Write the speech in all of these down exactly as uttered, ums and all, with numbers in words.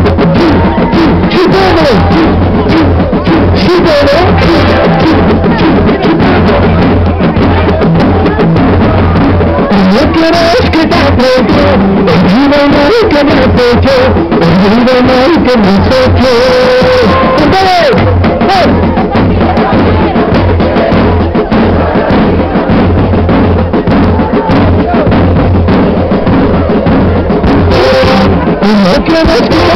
No quieres que te apoye, olvida mal que me apoye, olvida mal que me apoye. ¡Entonces! No quieres que te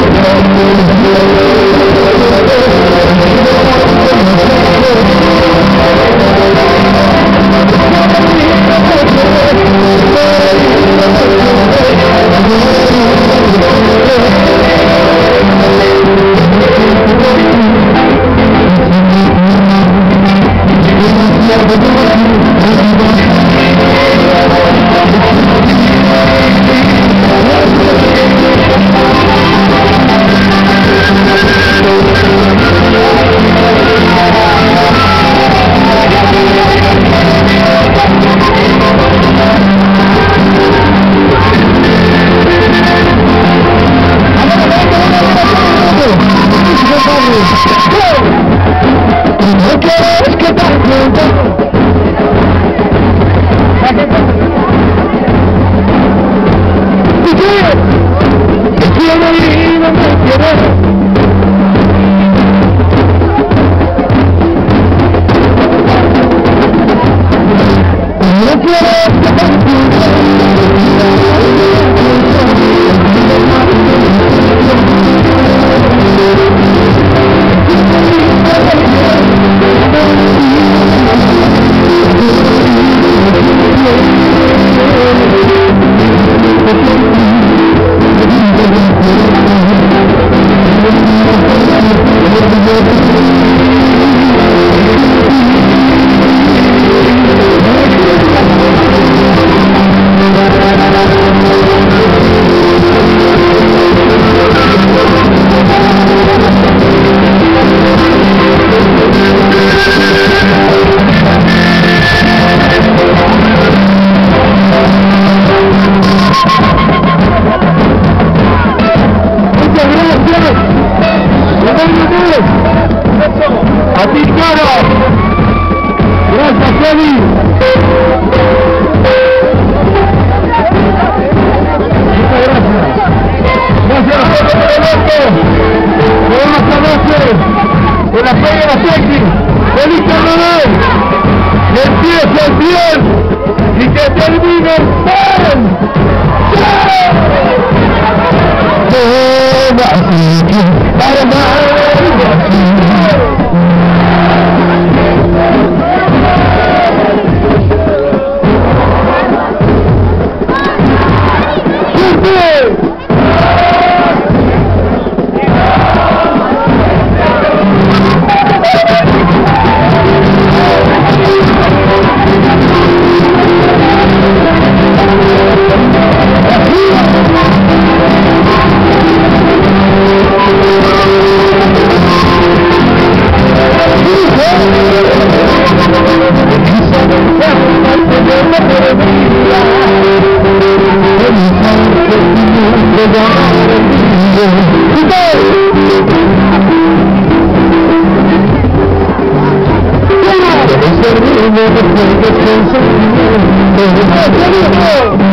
No quieres que te apunte. ¿Tú quieres? Que quiero ir donde quieres. No quieres que te apunte. A ti, Caro. Gracias, Feli. Muchas gracias. Gracias por el evento. Buenas noches. Con la fe de la sexy. ¡Feliz carnaval! Que empiece bien y que termine bien. Para más. ¡Vamos!